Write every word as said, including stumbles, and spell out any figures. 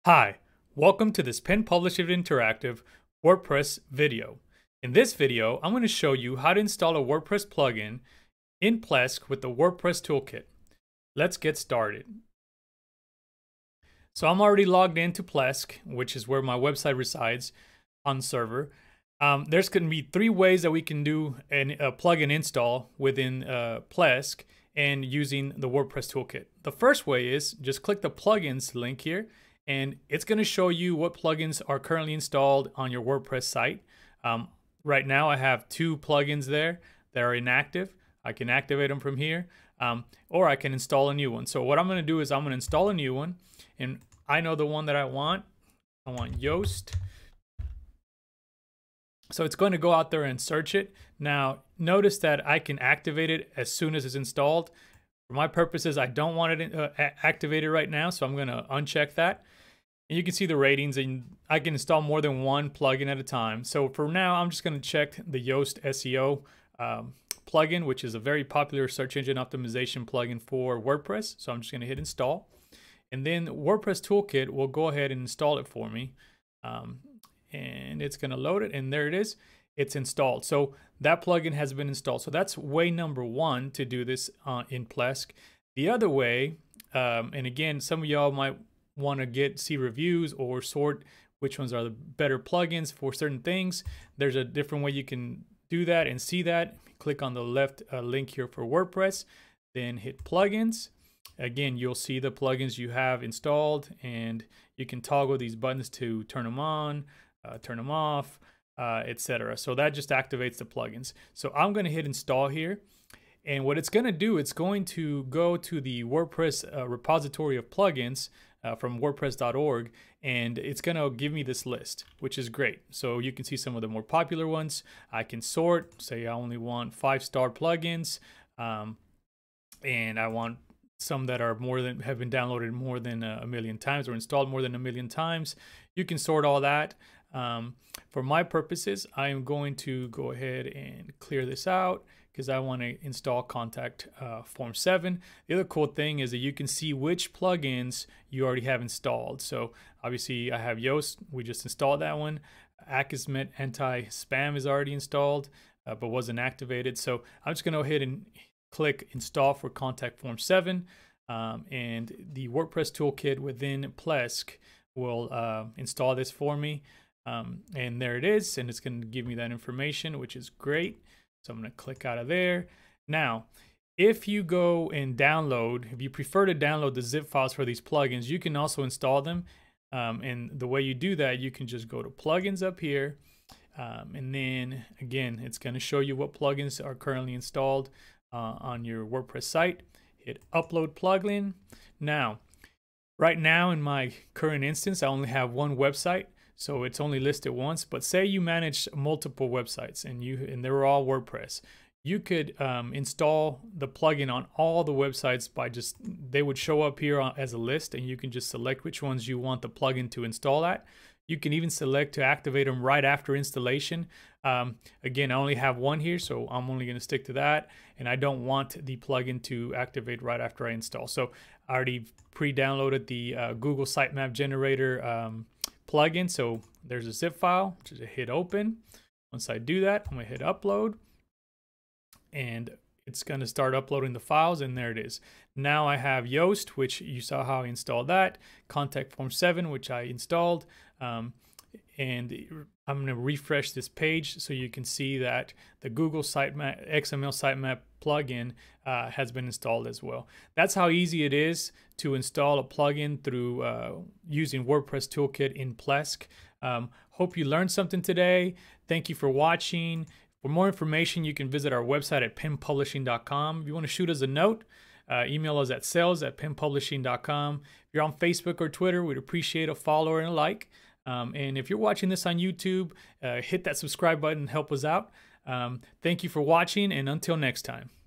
Hi, welcome to this Pen Publisher Interactive WordPress video. In this video, I'm going to show you how to install a WordPress plugin in Plesk with the WordPress Toolkit. Let's get started. So I'm already logged into Plesk, which is where my website resides on server. Um, there's going to be three ways that we can do an, a plugin install within uh, Plesk and using the WordPress Toolkit. The first way is just click the plugins link here, and it's going to show you what plugins are currently installed on your WordPress site. Um, right now I have two plugins there that are inactive. I can activate them from here, um, or I can install a new one. So what I'm going to do is I'm going to install a new one, and I know the one that I want. I want Yoast. So it's going to go out there and search it. Now notice that I can activate it as soon as it's installed. For my purposes, I don't want it uh, activated right now, so I'm going to uncheck that. And you can see the ratings, and I can install more than one plugin at a time. So for now, I'm just going to check the Yoast S E O um, plugin, which is a very popular search engine optimization plugin for WordPress. So I'm just going to hit install. And then WordPress Toolkit will go ahead and install it for me. Um, and it's going to load it, and there it is. It's installed. So that plugin has been installed. So that's way number one to do this uh, in Plesk. The other way, um, and again, some of y'all might want to get see reviews or sort which ones are the better plugins for certain things. There's a different way you can do that and see that. Click on the left uh, link here for WordPress, then hit plugins. Again, you'll see the plugins you have installed, and you can toggle these buttons to turn them on, uh, turn them off, uh, et cetera. So that just activates the plugins. So I'm going to hit install here. And what it's going to do, it's going to go to the WordPress uh, repository of plugins uh, from WordPress dot org, and it's going to give me this list, which is great. So you can see some of the more popular ones. I can sort, say I only want five-star plugins, um, and I want some that are more than have been downloaded more than a million times or installed more than a million times. You can sort all that. Um, for my purposes, I am going to go ahead and clear this out because I want to install contact uh, form seven. The other cool thing is that you can see which plugins you already have installed. So obviously I have Yoast, we just installed that one. Akismet anti-spam is already installed, uh, but wasn't activated. So I'm just going to go ahead and click install for contact form seven, um, and the WordPress Toolkit within Plesk will uh, install this for me. Um, and there it is, and it's going to give me that information, which is great. So I'm going to click out of there. Now, if you go and download, if you prefer to download the zip files for these plugins, you can also install them. Um, and the way you do that, you can just go to plugins up here. Um, and then again, it's going to show you what plugins are currently installed uh, on your WordPress site. Hit upload plugin. Now, right now in my current instance, I only have one website. So it's only listed once, but say you manage multiple websites and you and they're all WordPress. You could um, install the plugin on all the websites by just, they would show up here as a list, and you can just select which ones you want the plugin to install at. You can even select to activate them right after installation. Um, again, I only have one here, so I'm only gonna stick to that. And I don't want the plugin to activate right after I install. So I already pre-downloaded the uh, Google Sitemap Generator um, plugin. So there's a zip file, just hit open. Once I do that, I'm gonna hit upload, and it's gonna start uploading the files, and there it is. Now I have Yoast, which you saw how I installed that, contact form seven, which I installed, um, and I'm gonna refresh this page so you can see that the Google Sitemap X M L Sitemap plugin uh, has been installed as well. That's how easy it is to install a plugin through uh, using WordPress Toolkit in Plesk. Um, hope you learned something today. Thank you for watching. For more information, you can visit our website at pen publishing dot com. If you want to shoot us a note, uh, email us at sales at pen publishing dot com. If you're on Facebook or Twitter, we'd appreciate a follow and a like. Um, and if you're watching this on YouTube, uh, hit that subscribe button and help us out. Um, thank you for watching, and until next time.